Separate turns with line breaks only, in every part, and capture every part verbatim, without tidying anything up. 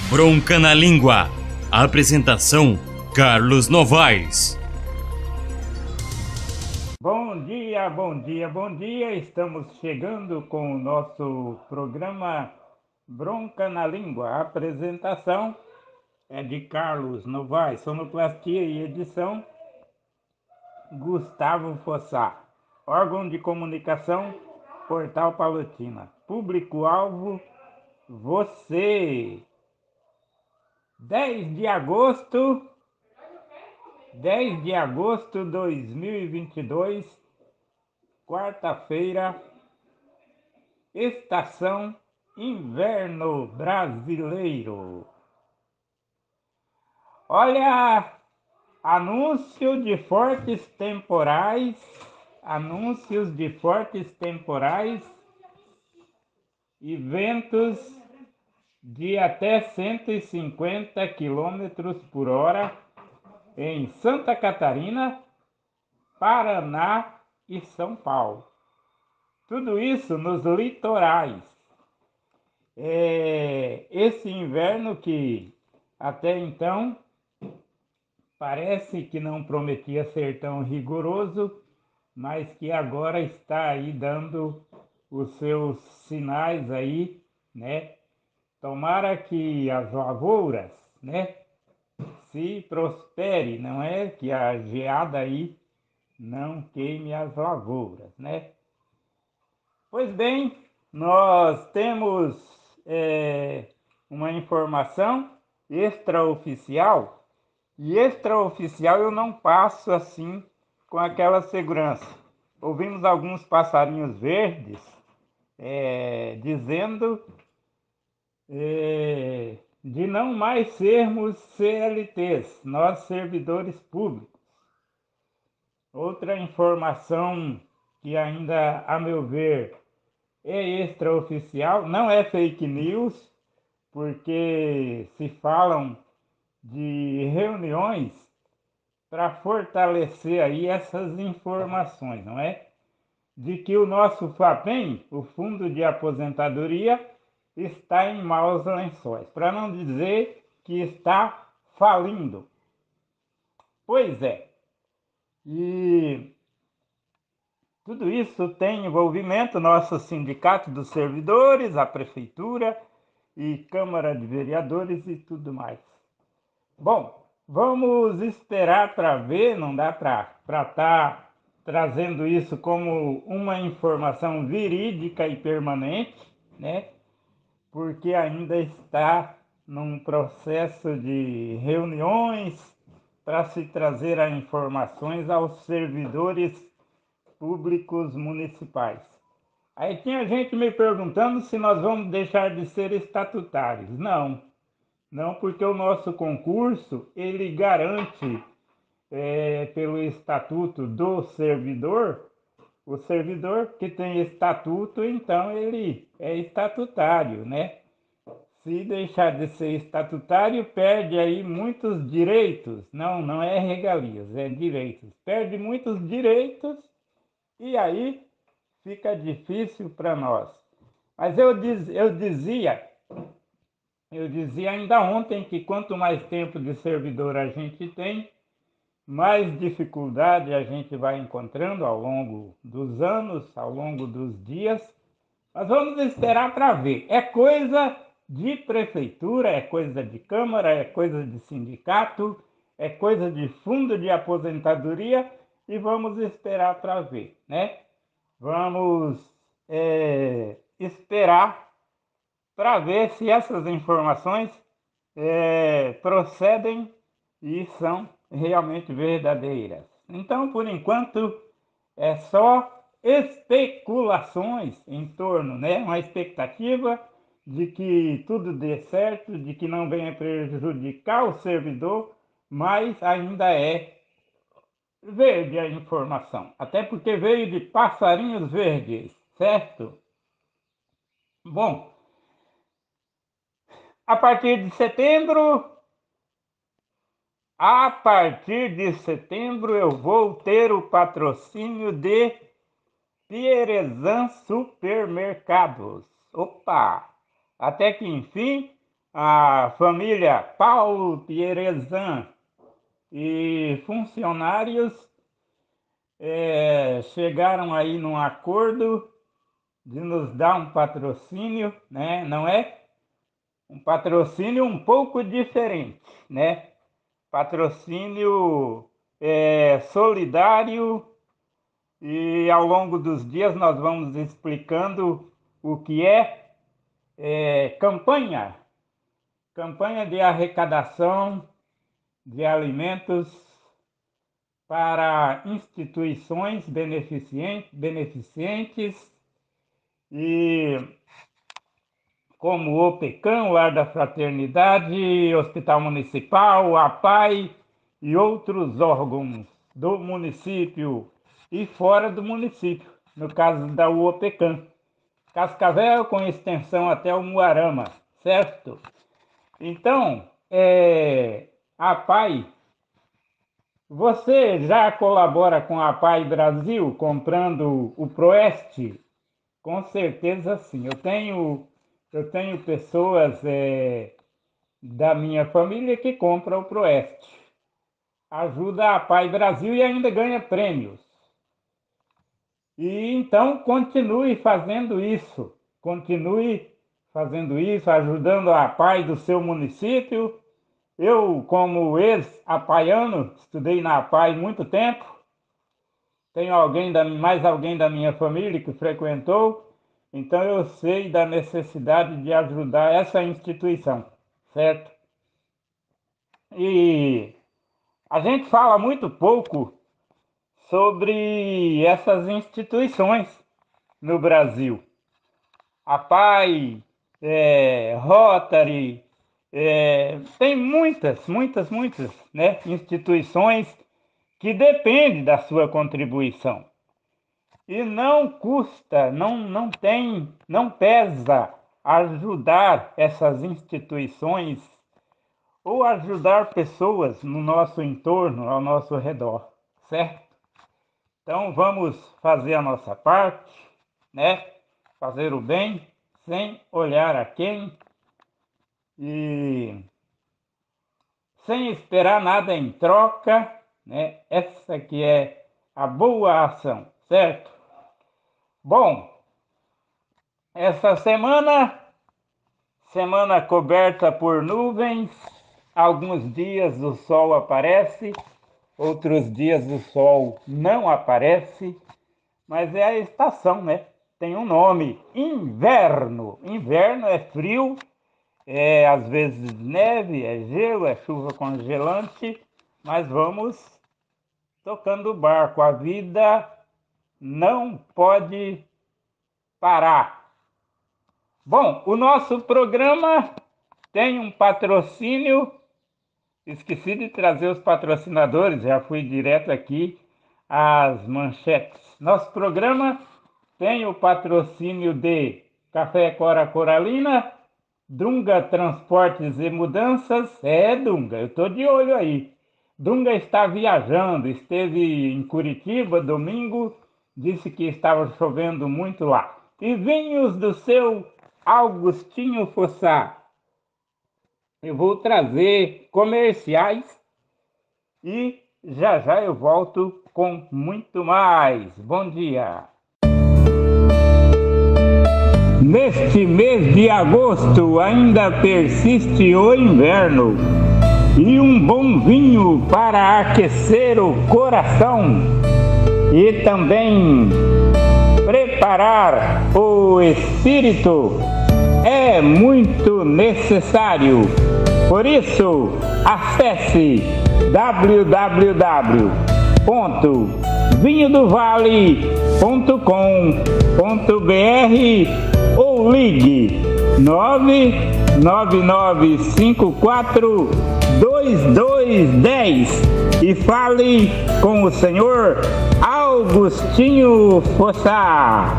Bronca na Língua. Apresentação: Carlos Novaes.
Bom dia, bom dia, bom dia. Estamos chegando com o nosso programa Bronca na Língua. A apresentação é de Carlos Novaes, sonoplastia e edição Gustavo Fossá. Órgão de comunicação, Portal Palotina. Público-alvo, você. dez de agosto, dez de agosto de dois mil e vinte e dois, quarta-feira, estação inverno brasileiro. Olha, anúncio de fortes temporais, anúncios de fortes temporais e ventos de até cento e cinquenta quilômetros por hora em Santa Catarina, Paraná e São Paulo. Tudo isso nos litorais. É, esse inverno que até então parece que não prometia ser tão rigoroso, mas que agora está aí dando os seus sinais aí, né? Tomara que as lavouras, né, se prospere, não é? Que a geada aí não queime as lavouras, né? Pois bem, nós temos é, uma informação extraoficial, e extraoficial eu não passo assim com aquela segurança. Ouvimos alguns passarinhos verdes é, dizendo é, de não mais sermos C L Ts, nós servidores públicos. Outra informação que ainda, a meu ver, é extraoficial, não é fake news, porque se falam de reuniões para fortalecer aí essas informações, não é? De que o nosso FAPEM, o Fundo de Aposentadoria, está em maus lençóis, para não dizer que está falindo. Pois é, e tudo isso tem envolvimento nosso sindicato dos servidores, a prefeitura e Câmara de Vereadores e tudo mais. Bom, vamos esperar para ver, não dá para estar trazendo isso como uma informação verídica e permanente, né? Porque ainda está num processo de reuniões para se trazer as informações aos servidores públicos municipais. Aí tinha gente me perguntando se nós vamos deixar de ser estatutários. Não, não, porque o nosso concurso, ele garante, é, pelo estatuto do servidor, o servidor que tem estatuto, então ele é estatutário, né? Se deixar de ser estatutário, perde aí muitos direitos. Não, não é regalias, é direitos. Perde muitos direitos e aí fica difícil para nós. Mas eu, diz, eu dizia, eu dizia ainda ontem que quanto mais tempo de servidor a gente tem, mais dificuldade a gente vai encontrando ao longo dos anos, ao longo dos dias. Mas vamos esperar para ver. É coisa de prefeitura, é coisa de câmara, é coisa de sindicato, é coisa de fundo de aposentadoria e vamos esperar para ver, né? Vamos é, esperar para ver se essas informações é, procedem e são realmente verdadeiras. Então, por enquanto, é só especulações em torno, né? Uma expectativa de que tudo dê certo, de que não venha prejudicar o servidor, mas ainda é verde a informação, até porque veio de passarinhos verdes, certo? Bom, a partir de setembro, a partir de setembro eu vou ter o patrocínio de Pierezan Supermercados. Opa! Até que enfim, a família Paulo Pierezan e funcionários é, chegaram aí num acordo de nos dar um patrocínio, né? Não é? Um patrocínio um pouco diferente, né? Patrocínio é, solidário, e ao longo dos dias nós vamos explicando o que é, é campanha, campanha de arrecadação de alimentos para instituições beneficentes, beneficentes e como o OPECAM, Lar da Fraternidade, Hospital Municipal, a APAI e outros órgãos do município e fora do município, no caso da UOPECAM. Cascavel com extensão até o Muarama, certo? Então, é, a APAI, você já colabora com a APAI Brasil comprando o Proeste? Com certeza sim. Eu tenho, eu tenho pessoas é, da minha família que compram o Proeste. Ajuda a APAI Brasil e ainda ganha prêmios. E então continue fazendo isso. Continue fazendo isso, ajudando a APAI do seu município. Eu, como ex-apaiano, estudei na APAI muito tempo. Tenho alguém da, mais alguém da minha família que frequentou. Então eu sei da necessidade de ajudar essa instituição, certo? E a gente fala muito pouco sobre essas instituições no Brasil. A APAI, é, Rotary, é, tem muitas, muitas, muitas, né, instituições que dependem da sua contribuição. E não custa, não, não tem, não pesa ajudar essas instituições ou ajudar pessoas no nosso entorno, ao nosso redor, certo? Então vamos fazer a nossa parte, né? Fazer o bem sem olhar a quem e sem esperar nada em troca, né? Essa que é a boa ação, certo? Bom, essa semana, semana coberta por nuvens, alguns dias o sol aparece, outros dias o sol não aparece, mas é a estação, né? Tem um nome, inverno. Inverno é frio, é às vezes neve, é gelo, é chuva congelante, mas vamos tocando o barco. A vida não pode parar. Bom, o nosso programa tem um patrocínio. Esqueci de trazer os patrocinadores, já fui direto aqui às manchetes. Nosso programa tem o patrocínio de Café Cora Coralina, Dunga Transportes e Mudanças. É, Dunga, eu estou de olho aí. Dunga está viajando, esteve em Curitiba domingo, disse que estava chovendo muito lá. E vinhos do seu Augustinho Fossá. Eu vou trazer comerciais e já já eu volto com muito mais. Bom dia! Neste mês de agosto ainda persiste o inverno e um bom vinho para aquecer o coração e também preparar o espírito é muito necessário. Por isso, acesse w w w ponto vinho do vale ponto com ponto b r ou ligue nove nove nove cinco quatro dois dois um zero e fale com o senhor Augustinho Fossá.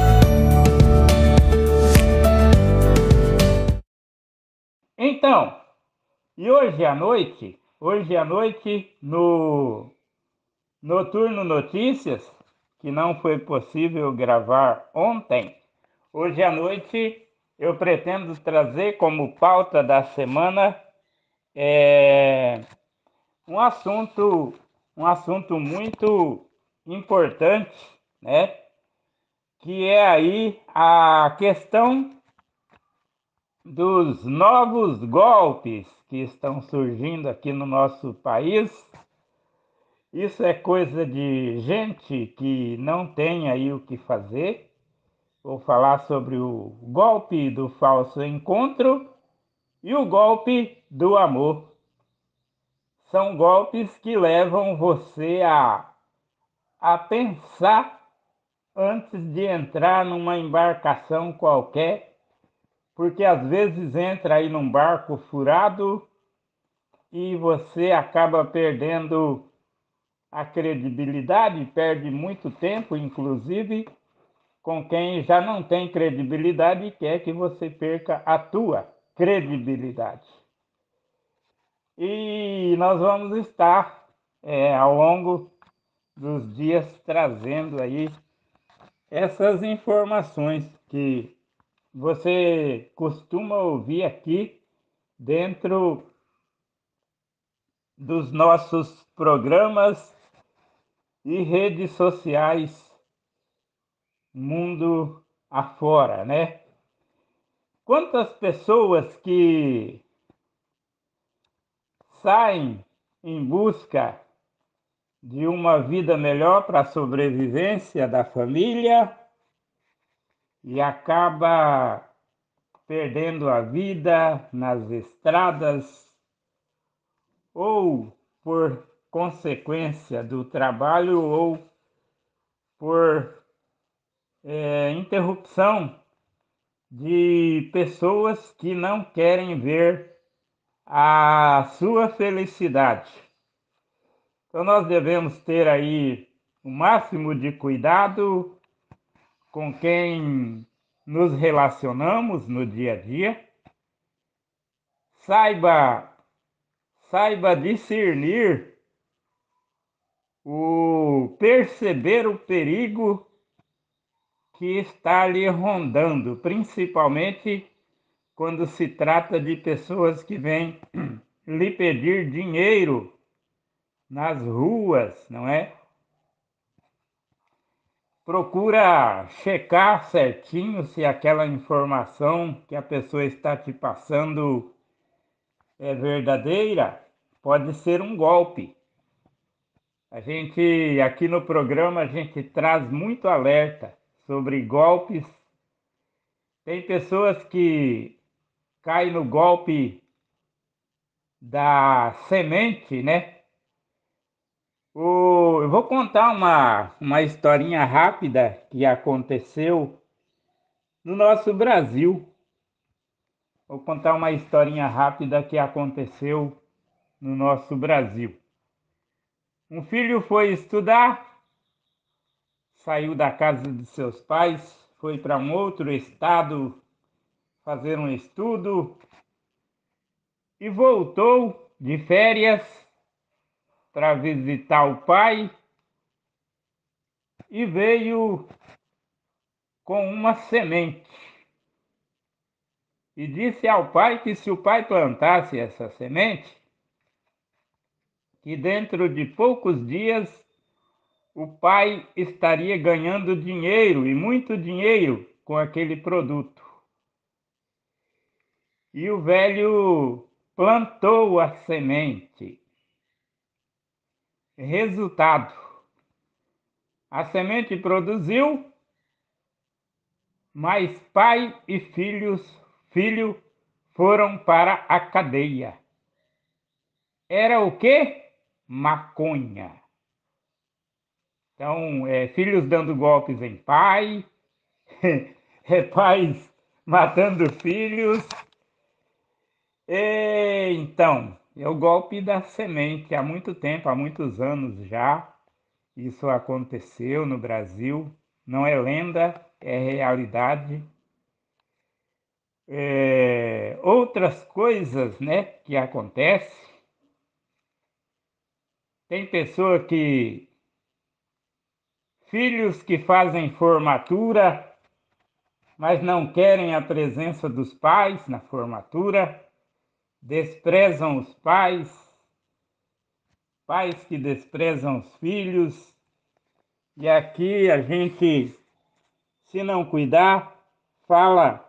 Então, e hoje à noite, hoje à noite no Noturno Notícias, que não foi possível gravar ontem, hoje à noite eu pretendo trazer como pauta da semana é, um assunto, um assunto muito importante, né? Que é aí a questão dos novos golpes que estão surgindo aqui no nosso país. Isso é coisa de gente que não tem aí o que fazer. Vou falar sobre o golpe do falso encontro e o golpe do amor. São golpes que levam você a, a pensar antes de entrar numa embarcação qualquer, porque às vezes entra aí num barco furado e você acaba perdendo a credibilidade, perde muito tempo, inclusive, com quem já não tem credibilidade e quer que você perca a tua credibilidade. E nós vamos estar é, ao longo dos dias trazendo aí essas informações que você costuma ouvir aqui dentro dos nossos programas e redes sociais mundo afora, né? Quantas pessoas que saem em busca de uma vida melhor para a sobrevivência da família e acaba perdendo a vida nas estradas ou por consequência do trabalho ou por é, interrupção de pessoas que não querem ver a sua felicidade. Então nós devemos ter aí o máximo de cuidado com quem nos relacionamos no dia a dia. Saiba, saiba discernir o perceber o perigo que está lhe rondando, principalmente quando se trata de pessoas que vêm lhe pedir dinheiro nas ruas, não é? Procura checar certinho se aquela informação que a pessoa está te passando é verdadeira. Pode ser um golpe. A gente, aqui no programa, a gente traz muito alerta sobre golpes. Tem pessoas que caem no golpe da semente, né? O, eu vou contar uma, uma historinha rápida que aconteceu no nosso Brasil. Vou contar uma historinha rápida que aconteceu no nosso Brasil. Um filho foi estudar, saiu da casa de seus pais, foi para um outro estado fazer um estudo e voltou de férias para visitar o pai e veio com uma semente. E disse ao pai que se o pai plantasse essa semente, que dentro de poucos dias o pai estaria ganhando dinheiro, e muito dinheiro, com aquele produto. E o velho plantou a semente. Resultado: a semente produziu, mas pai e filhos, filho foram para a cadeia. Era o quê? Maconha. Então, é, filhos dando golpes em pai, é, pais matando filhos. E, então, é o golpe da semente. Há muito tempo, há muitos anos já, isso aconteceu no Brasil. Não é lenda, é realidade. É, outras coisas, né, que acontecem. Tem pessoa que filhos que fazem formatura mas não querem a presença dos pais na formatura, desprezam os pais, pais que desprezam os filhos, e aqui a gente, se não cuidar, fala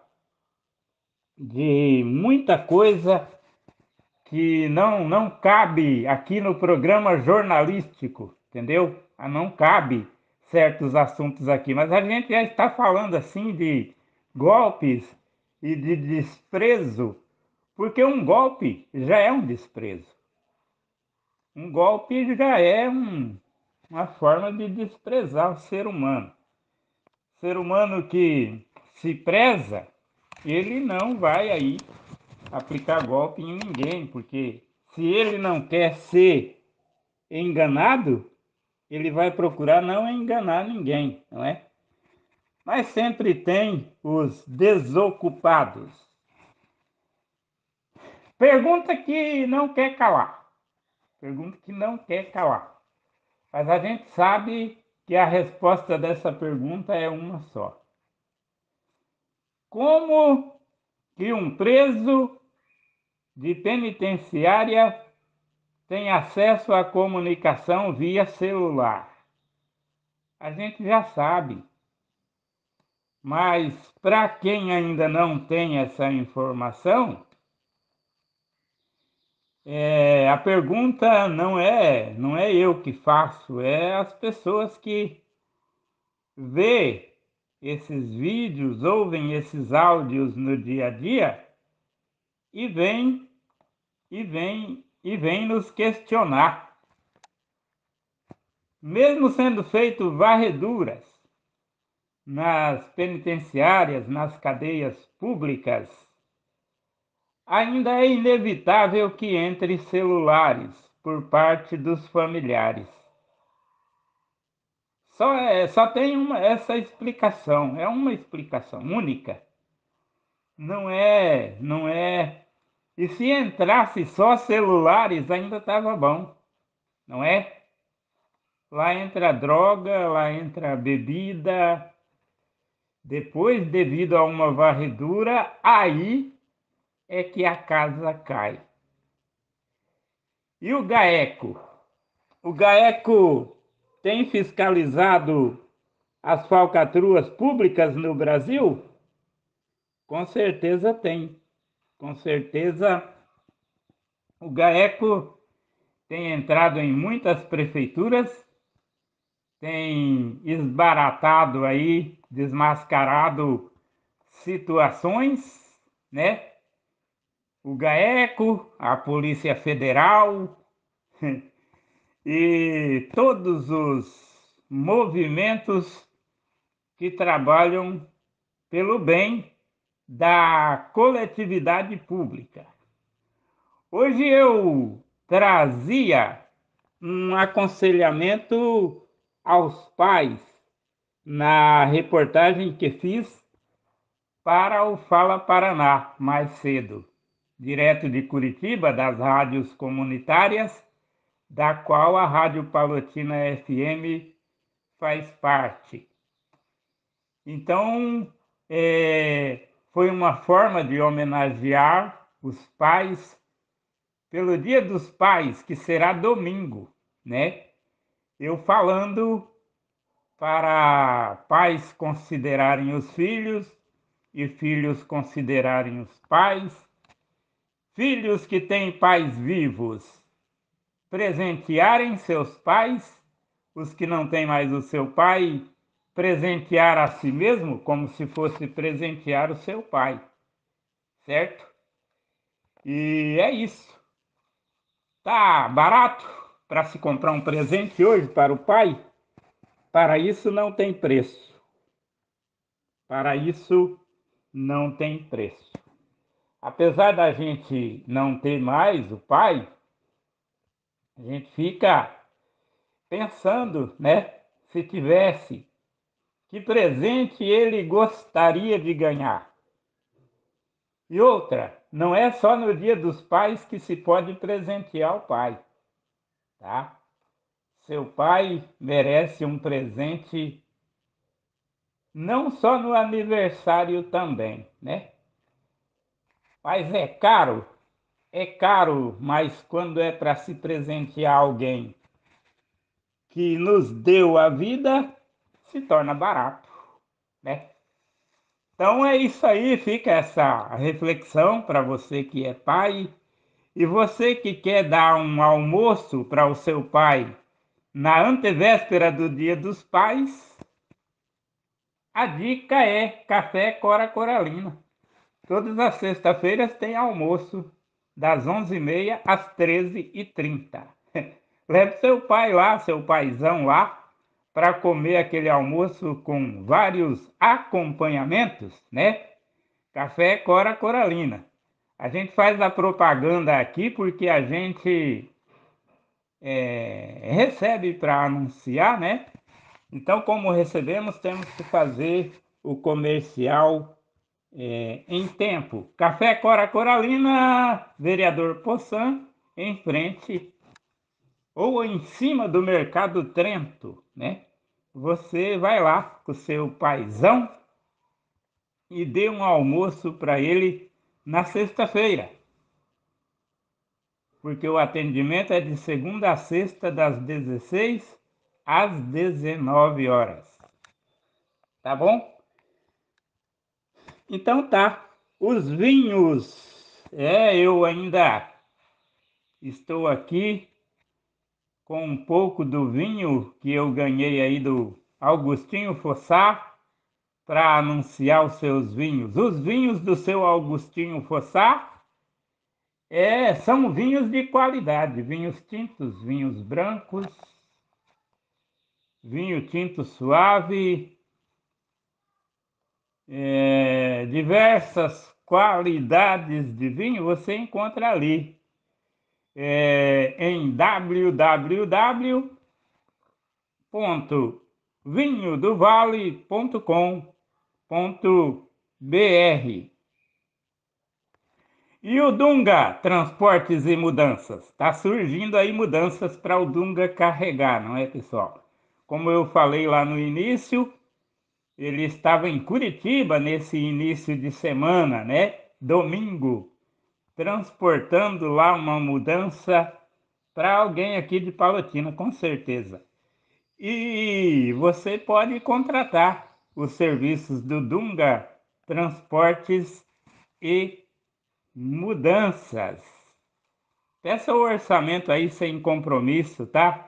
de muita coisa que não, não cabe aqui no programa jornalístico, entendeu? Ah, não cabe certos assuntos aqui, mas a gente já está falando assim de golpes e de desprezo, porque um golpe já é um desprezo. Um golpe já é um, uma forma de desprezar o ser humano. O ser humano que se preza, ele não vai aí aplicar golpe em ninguém, porque se ele não quer ser enganado, ele vai procurar não enganar ninguém, não é? Mas sempre tem os desocupados. Pergunta que não quer calar. Pergunta que não quer calar. Mas a gente sabe que a resposta dessa pergunta é uma só. Como que um preso de penitenciária tem acesso à comunicação via celular? A gente já sabe. Mas para quem ainda não tem essa informação, é, a pergunta não é, não é eu que faço, é as pessoas que vê esses vídeos, ouvem esses áudios no dia a dia e vêm e vêm e vêm nos questionar. Mesmo sendo feito varreduras nas penitenciárias, nas cadeias públicas, ainda é inevitável que entre celulares por parte dos familiares. Só, é, só tem uma, essa explicação, é uma explicação única. Não é, não é. E se entrasse só celulares, ainda estava bom, não é? Lá entra droga, lá entra bebida. Depois, devido a uma varredura, aí é que a casa cai. E o GAECO? O GAECO tem fiscalizado as falcatruas públicas no Brasil? Com certeza tem. Com certeza o GAECO tem entrado em muitas prefeituras, tem esbaratado aí, desmascarado situações, né? O GAECO, a Polícia Federal e todos os movimentos que trabalham pelo bem da coletividade pública. Hoje eu trazia um aconselhamento aos pais na reportagem que fiz para o Fala Paraná mais cedo, direto de Curitiba, das rádios comunitárias, da qual a Rádio Palotina F M faz parte. Então, é, foi uma forma de homenagear os pais pelo Dia dos Pais, que será domingo, né? Eu falando para pais considerarem os filhos e filhos considerarem os pais, filhos que têm pais vivos presentearem seus pais, os que não têm mais o seu pai presentear a si mesmo como se fosse presentear o seu pai, certo? E é isso. Tá barato para se comprar um presente hoje para o pai? Para isso não tem preço. Para isso não tem preço. Apesar da gente não ter mais o pai, a gente fica pensando, né? Se tivesse, que presente ele gostaria de ganhar. E outra, não é só no Dia dos Pais que se pode presentear o pai, tá? Seu pai merece um presente não só no aniversário também, né? Mas é caro, é caro, mas quando é para se presentear alguém que nos deu a vida, se torna barato, né? Então é isso aí, fica essa reflexão para você que é pai e você que quer dar um almoço para o seu pai na antevéspera do Dia dos Pais. A dica é Café Cora Coralina. Todas as sextas-feiras tem almoço, das onze e meia às treze e trinta. Leve seu pai lá, seu paizão lá, para comer aquele almoço com vários acompanhamentos, né? Café Cora Coralina. A gente faz a propaganda aqui porque a gente é, recebe para anunciar, né? Então, como recebemos, temos que fazer o comercial é, em tempo. Café Cora Coralina, vereador Poçan, em frente ou em cima do Mercado Trento, né? Você vai lá com o seu paizão e dê um almoço para ele na sexta-feira, porque o atendimento é de segunda a sexta, das dezesseis às dezenove horas. Tá bom? Então tá. Os vinhos. É, eu ainda estou aqui com um pouco do vinho que eu ganhei aí do Augustinho Fossá para anunciar os seus vinhos. Os vinhos do seu Augustinho Fossá é, são vinhos de qualidade, vinhos tintos, vinhos brancos, vinho tinto suave, é, diversas qualidades de vinho você encontra ali é, em w w w ponto vinho do vale ponto com ponto b r. E o Dunga Transportes e Mudanças? Está surgindo aí mudanças para o Dunga carregar, não é, pessoal? Como eu falei lá no início, ele estava em Curitiba nesse início de semana, né? Domingo, transportando lá uma mudança para alguém aqui de Palotina, com certeza. E você pode contratar os serviços do Dunga Transportes e Mudanças. Peça o orçamento aí sem compromisso, tá?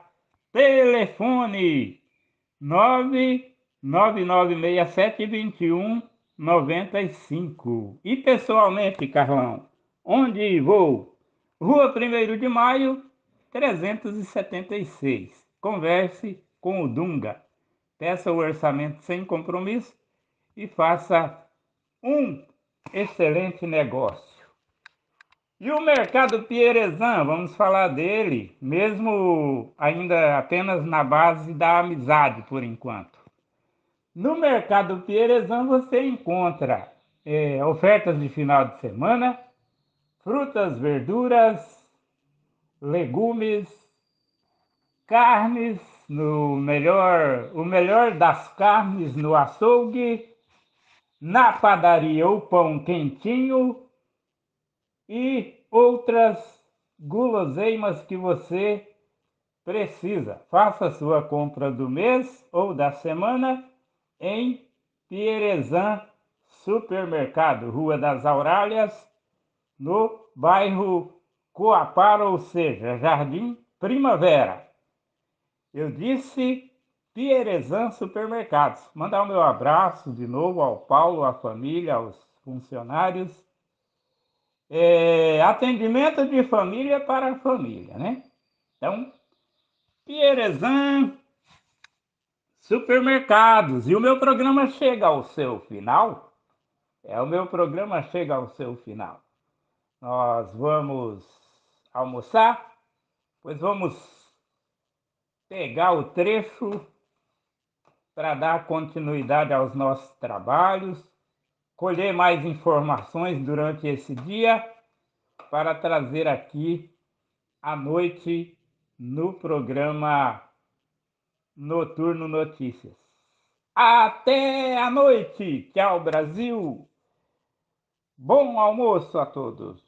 Telefone nove nove nove seis sete dois um nove cinco. E pessoalmente, Carlão, onde vou? Rua primeiro de Maio, trezentos e setenta e seis. Converse com o Dunga. Peça o orçamento sem compromisso e faça um excelente negócio. E o Mercado Pierezan, vamos falar dele, mesmo ainda apenas na base da amizade por enquanto. No Mercado Pierezan você encontra é, ofertas de final de semana, frutas, verduras, legumes, carnes, no melhor, o melhor das carnes no açougue, na padaria o pão quentinho e outras guloseimas que você precisa. Faça sua compra do mês ou da semana em Pierezan Supermercado, Rua das Aurálias, no bairro Coapar, ou seja, Jardim Primavera. Eu disse Pierezan Supermercados. Mandar o meu abraço de novo ao Paulo, à família, aos funcionários. É, atendimento de família para família, né? Então, Pierezan Supermercados. E o meu programa chega ao seu final. É, o meu programa chega ao seu final. Nós vamos almoçar, pois vamos pegar o trecho para dar continuidade aos nossos trabalhos, colher mais informações durante esse dia para trazer aqui à noite no programa Noturno Notícias. Até a noite. Tchau, Brasil. Bom almoço a todos.